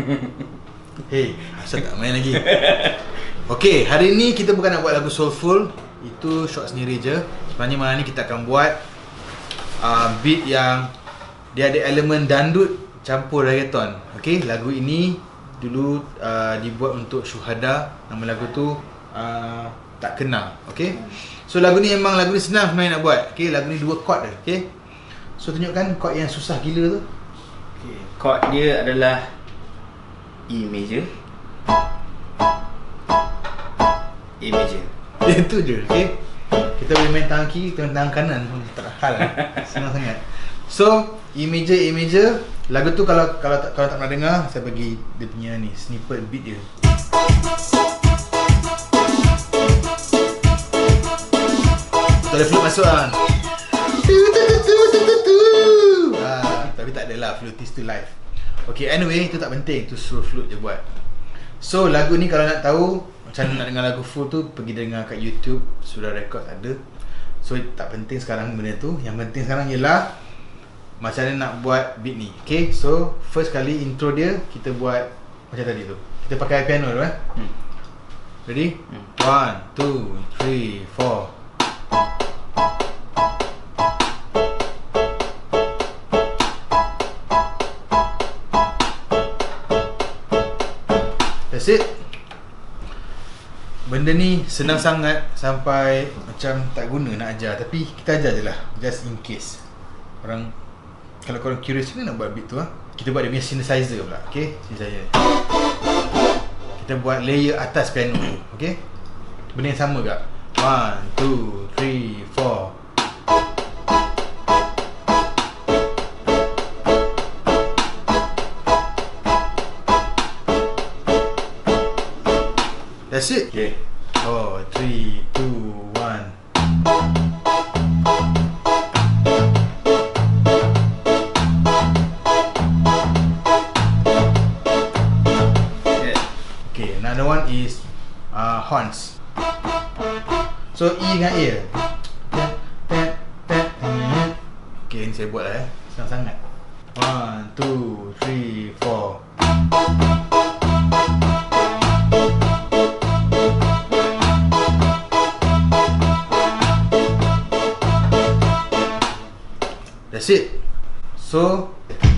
Hey, asal tak main lagi. Okay, hari ni kita bukan nak buat lagu soulful. Itu short sendiri je. Sebenarnya malam ni kita akan buat beat yang dia ada elemen dandut campur reggaeton. Okay, lagu ini dulu dibuat untuk Syuhada. Nama lagu tu Tak Kenal. Okay, so lagu ni memang lagu ni senang sebenarnya nak buat. Okay, lagu ni 2 chord je. Okay, so tunjukkan chord yang susah gila tu. Okay, chord dia adalah E major, A major. Itu je. Okay, kita boleh main tangan kiri, kita main tangan kanan pun tak hal. Senang sangat. So E major, A major. Lagu tu kalau tak pernah dengar, saya bagi dia punya ni snippet beat dia. Tu ada flute masuk lah. Tapi tak adalah flutist tu live. Okay, anyway, itu tak penting. Tu suruh flute je buat. So lagu ni kalau nak tahu macam mana nak dengar lagu full tu, pergi dengar kat YouTube. Sudah record ada. So tak penting sekarang benda tu. Yang penting sekarang ialah macam mana nak buat beat ni. Okay, so first kali intro dia kita buat macam tadi tu. Kita pakai piano tu Ready? 1, 2, 3, 4. That's it. Benda ni senang sangat sampai macam tak guna nak ajar. Tapi kita ajar je lah, just in case orang, kalau korang curious ni nak buat beat tu kita buat dia punya synthesizer pula. Okay, synthesizer kita buat layer atas piano tu. Okay, benda yang sama ke? 1, 2, 3, 4. That's it. Okay. 4, 3, 2, 1. Okay, another one is horns. So E dengan A. Okay, ni saya buat lah senang sangat. 1, 2, 3, 4. That's it. So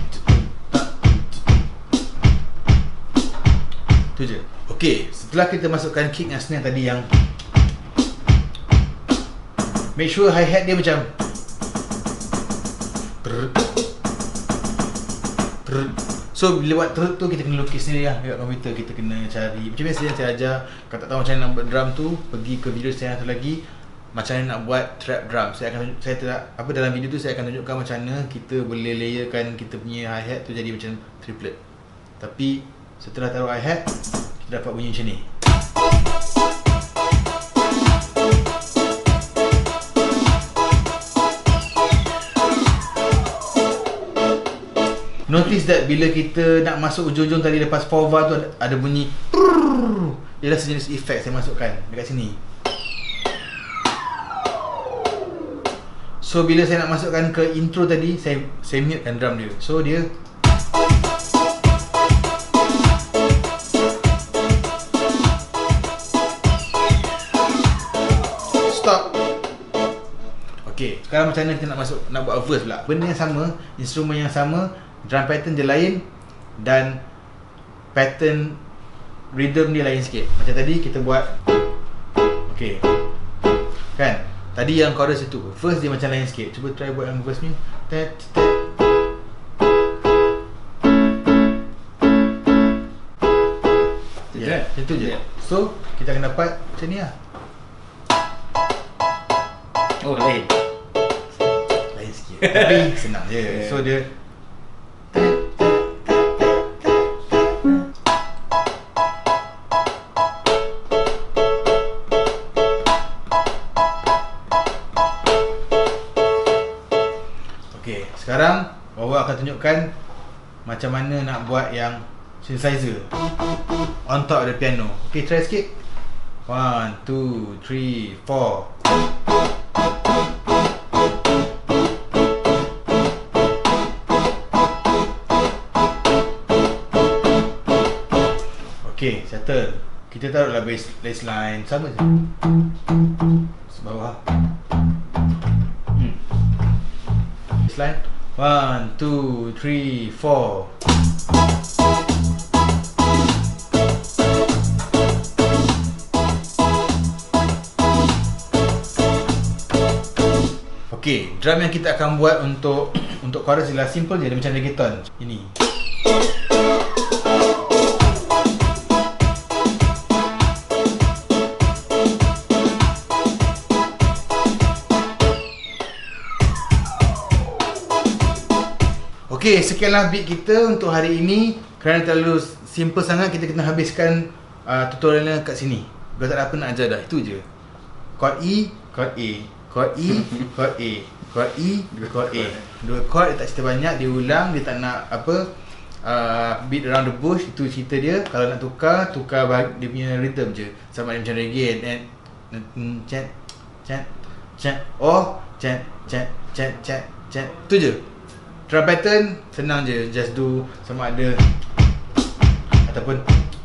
tu je. Okay, setelah kita masukkan kick dan snare tadi yang make sure hi-hat dia macam so bila buat trut tu kita kena lukis sendiri lah dekat komputer. Kita kena cari macam biasa yang saya ajar. Kalau tak tahu macam mana nak buat drum tu, pergi ke video saya satu lagi macam mana nak buat trap drum. Dalam video tu saya akan tunjukkan macam mana kita boleh layerkan kita punya hi-hat tu jadi macam triplet. Tapi setelah taruh hi-hat, kita dapat bunyi macam ni. Notice that bila kita nak masuk ujung-ujung tadi lepas 4 bar tu ada bunyi ialah sejenis efek saya masukkan dekat sini. So bila saya nak masukkan ke intro tadi, saya mutekan drum dia. So dia stop. Okay, sekarang macam mana kita nak buat verse pula. Benda yang sama, instrumen yang sama, drum pattern dia lain dan pattern rhythm dia lain sikit. Macam tadi kita buat, okay kan, tadi yang chorus itu, verse dia macam lain sikit. Cuba try buat yang verse ni. Ya, itu je. So kita akan dapat macam ni lah. Oh, lain sikit tapi senang je. So dia okay, sekarang Wawa akan tunjukkan macam mana nak buat yang synthesizer on top the piano. Okay, try sikit. 1, 2, 3, 4. Okay, settle. Kita taruhlah baseline sama je. Sebawah. Baseline. 1, 2, 3, 4. Okay, drum yang kita akan buat untuk chorus ialah simple je, dia macam reggaeton. Ini. Okay, sekianlah beat kita untuk hari ini. Kerana terlalu simple sangat, kita kena habiskan tutorialnya kat sini. Because tak ada apa nak ajar dah, itu je. Chord E, chord A, chord E, chord A, chord E, chord A. Dua chord, dia tak cerita banyak, dia ulang, dia tak nak apa beat around the bush, itu cerita dia. Kalau nak tukar dia punya rhythm je. Sama dia macam reggae, chat, chat, chat, oh, chat, chat, chat, chat, chat. Itu je. Drum pattern senang je, just do sama ada ataupun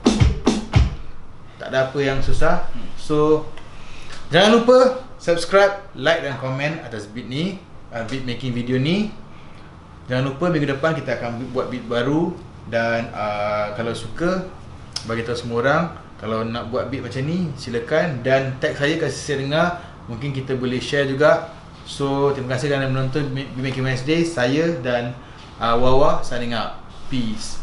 tak ada apa yang susah. So jangan lupa subscribe, like dan komen atas beat ni, beat making video ni. Jangan lupa minggu depan kita akan buat beat baru. Dan kalau suka, bagi tahu semua orang. Kalau nak buat beat macam ni, silakan. Dan tag saya, kasih saya dengar. Mungkin kita boleh share juga. So, terima kasih kerana menonton Beat Making Wednesday. Saya dan Wawa signing out. Peace.